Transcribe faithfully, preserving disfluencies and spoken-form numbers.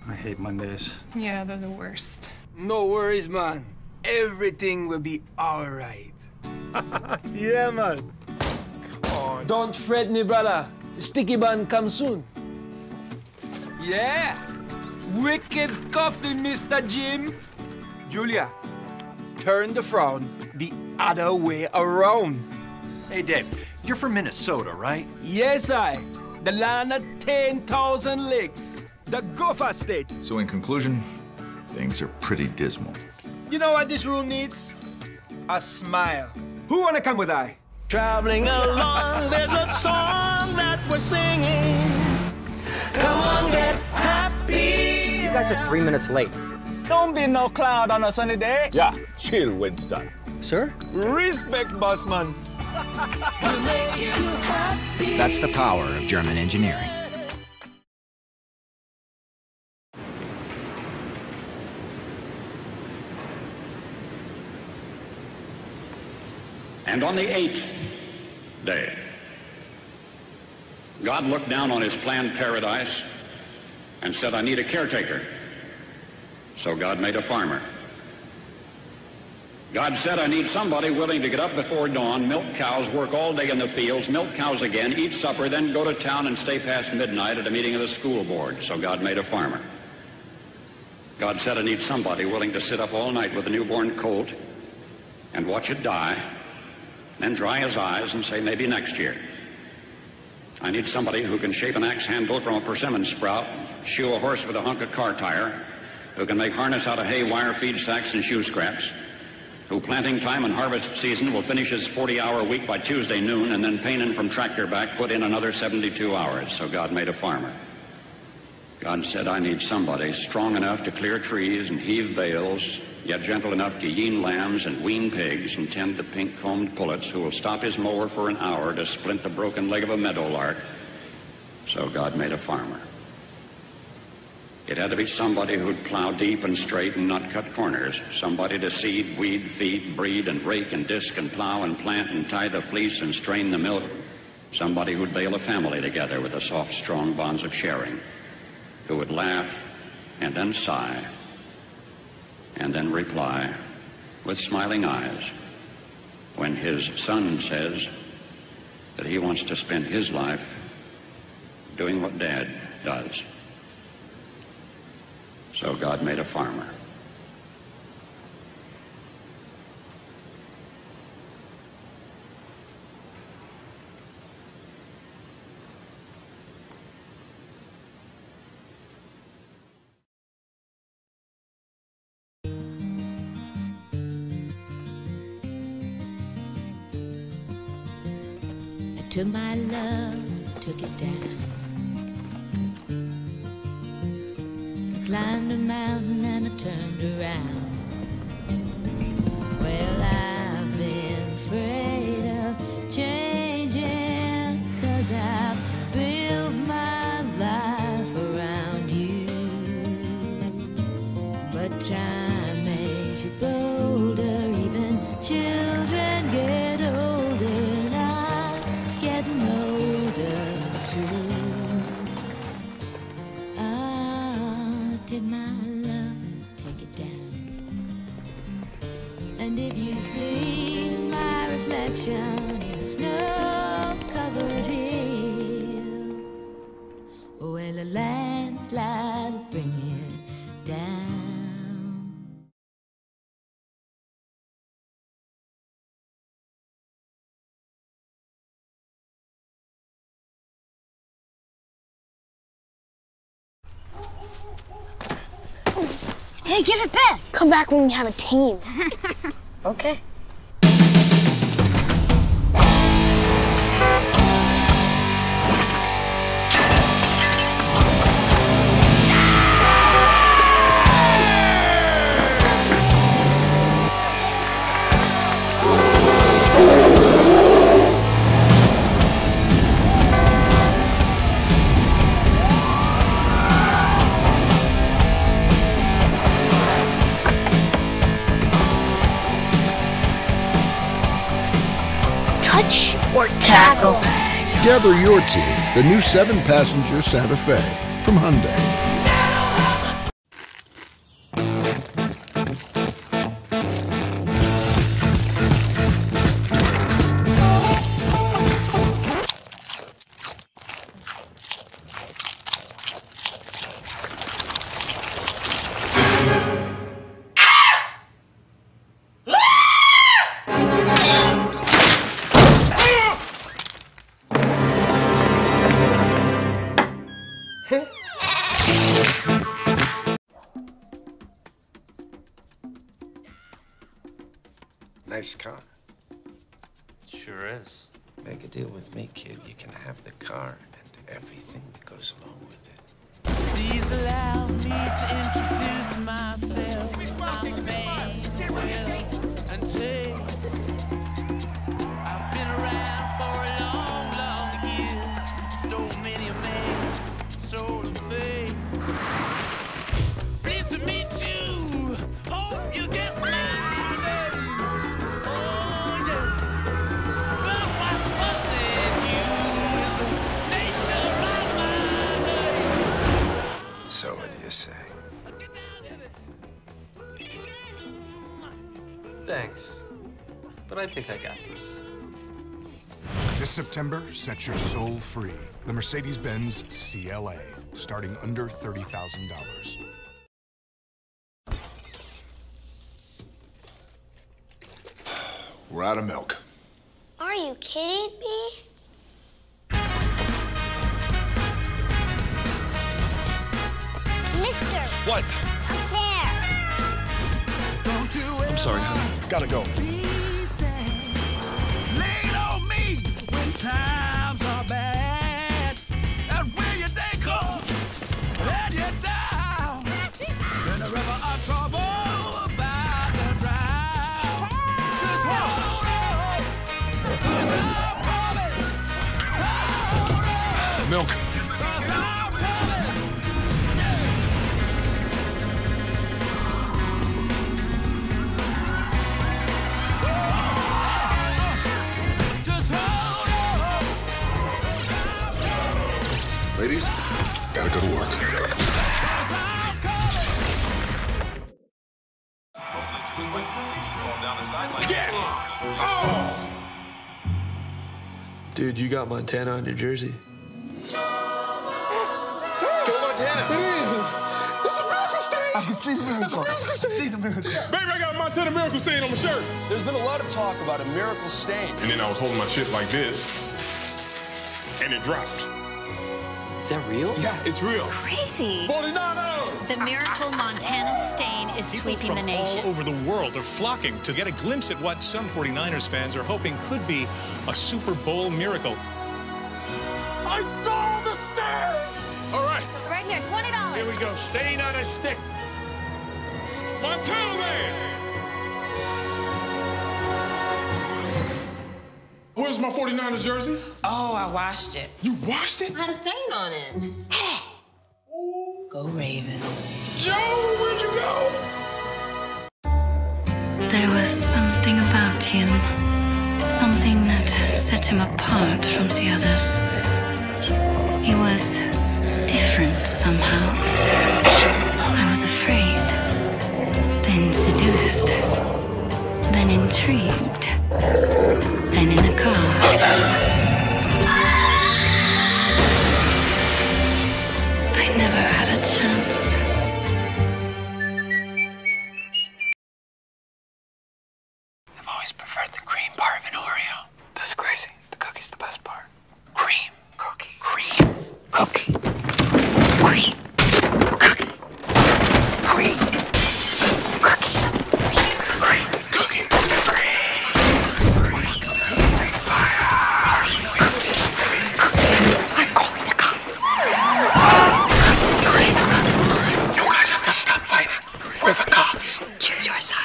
I hate Mondays. Yeah, they're the worst. No worries, man. Everything will be all right. Yeah, man. Come on. Don't fret me, brother. Sticky bun comes soon. Yeah. Wicked coffee, Mister Jim. Julia, turn the frown the other way around. Hey, Dave, you're from Minnesota, right? Yes, I. The land of ten thousand lakes. The Gopher State. So in conclusion, things are pretty dismal. You know what this room needs? A smile. Who wanna come with I? Traveling along, there's a song that we're singing. Come on, get happy. You guys are three minutes late. Don't be no cloud on a sunny day. Yeah, chill, Winston. Sir? Respect, bossman. That's the power of German engineering. And on the eighth day, God looked down on his planned paradise and said, I need a caretaker. So God made a farmer. God said, I need somebody willing to get up before dawn, milk cows, work all day in the fields, milk cows again, eat supper, then go to town and stay past midnight at a meeting of the school board. So God made a farmer. God said, I need somebody willing to sit up all night with a newborn colt and watch it die, then dry his eyes and say, maybe next year. I need somebody who can shape an axe handle from a persimmon sprout, shoe a horse with a hunk of car tire, who can make harness out of hay, wire, feed sacks, and shoe scraps, who planting time and harvest season will finish his forty-hour week by Tuesday noon, and then painting from tractor back put in another seventy-two hours. So God made a farmer. God said, I need somebody strong enough to clear trees and heave bales, yet gentle enough to yean lambs and wean pigs and tend the pink-combed pullets, who will stop his mower for an hour to splint the broken leg of a meadowlark. So God made a farmer. It had to be somebody who'd plow deep and straight and not cut corners. Somebody to seed, weed, feed, breed, and rake and disc and plow and plant and tie the fleece and strain the milk. Somebody who'd bale a family together with the soft, strong bonds of sharing. Who would laugh and then sigh and then reply with smiling eyes when his son says that he wants to spend his life doing what Dad does. So God made a farmer. I took my love, took it down. I climbed a mountain and I turned around. Well, I've been afraid of changing, 'cause I've built my life around you. But time makes you bolder, even children get older, and I'm getting older too. Ah, take my love, take it down. And if you see my reflection in the snow-covered hills, well, a landslide will bring it down. Hey, give it back! Come back when you have a team. Okay. Touch or tackle? Gather your team, the new seven-passenger Santa Fe from Hyundai. was, make a deal with me, kid. You can have the car and everything that goes along with it. Please allow me to introduce myself. I'm a man with and taste. I've been around for a long, long year. Stole many a man's soul and faith. Pleased to meet you. Hope you get my name. Oh, yeah. But what was it you is the nature of my name. So what do you say? Thanks. But I think I got this. This September, set your soul free. The Mercedes-Benz C L A, starting under thirty thousand dollars. We're out of milk. Are you kidding me? Mister! What? Up there! I'm sorry, honey. Gotta go. Lean on me when times are bad. And when your day comes and you're down, in the river of trouble about to drown. Just hold on. Cause I'm coming. Hold on. Milk. Cause I'm coming. Just hold on. Ladies, gotta go to work. Yes! Oh! Dude, you got Montana on your jersey. Go Montana! It is! It's a miracle stain! I can see the miracle. It's a miracle stain! See the miracle. Baby, I got a Montana miracle stain on my shirt. There's been a lot of talk about a miracle stain. And then I was holding my shit like this, and it dropped. Is that real? Yeah, it's real. Crazy. forty-nine oh! The miracle Montana stain is sweeping the nation. All over the world are flocking to get a glimpse at what some forty-niners fans are hoping could be a Super Bowl miracle. I saw the stain! All right. Right here, twenty dollars. Here we go. Stain on a stick. Montana land! Where's my forty-niners jersey? Oh, I washed it. You washed it? Had a stain on it. Go Ravens. Joe, where'd you go? There was something about him, something that set him apart from the others. He was different somehow. I was afraid, then seduced, then intrigued, then in a car. I never had a chance. I've always preferred the cream part of an Oreo. That's crazy. The cookie's the best part. Cream. Cookie. Cream. Cookie. Cream. Cookie. Cream. Cookie. Cream. Cookie. I'm calling the cops. You guys have to stop fighting. We're the cops. Choose your side.